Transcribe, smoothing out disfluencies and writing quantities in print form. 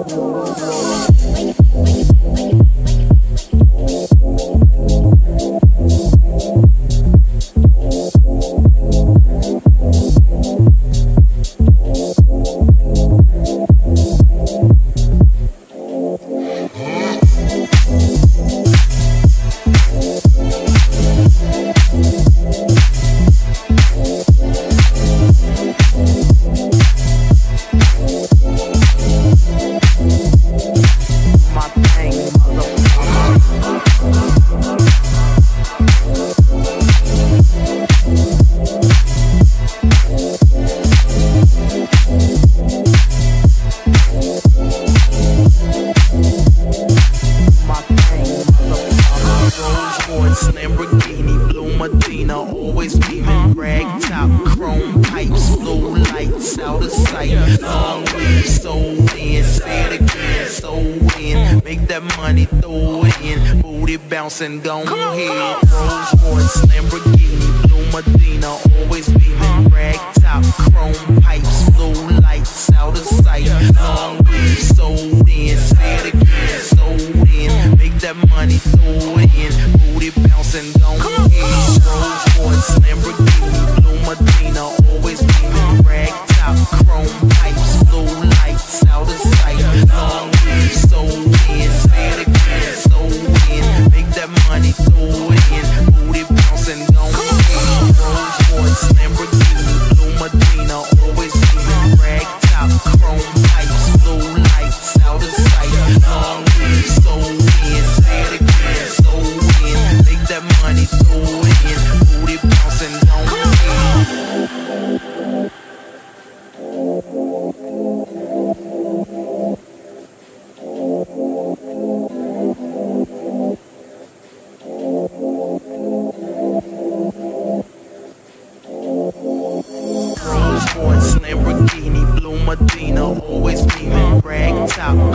And go ahead, Rolls Royce, Lamborghini, Blue Medina, always beaming, rag top, chrome pipes, blue lights, out of sight, long weed, sold in, say it again, sold in, make that money, throw it in, booty bouncing, go ahead, Rolls Royce, Lamborghini, Blue Medina, always beaming, rag top, chrome pipes, blue lights, out of sight, long weed, sold in, say it again, sold in, make that money, throw it in, booty bouncing, don't ahead. Rolls Royce, Lamborghini, Blue Medina, always beaming, rag top, chrome pipes, blue lights, out of sight, long weed, sold in, say it again, sold in, make that money, throw it in, booty bouncing, don't ahead. Lamborghini, Blue Medina, always beaming, rag top,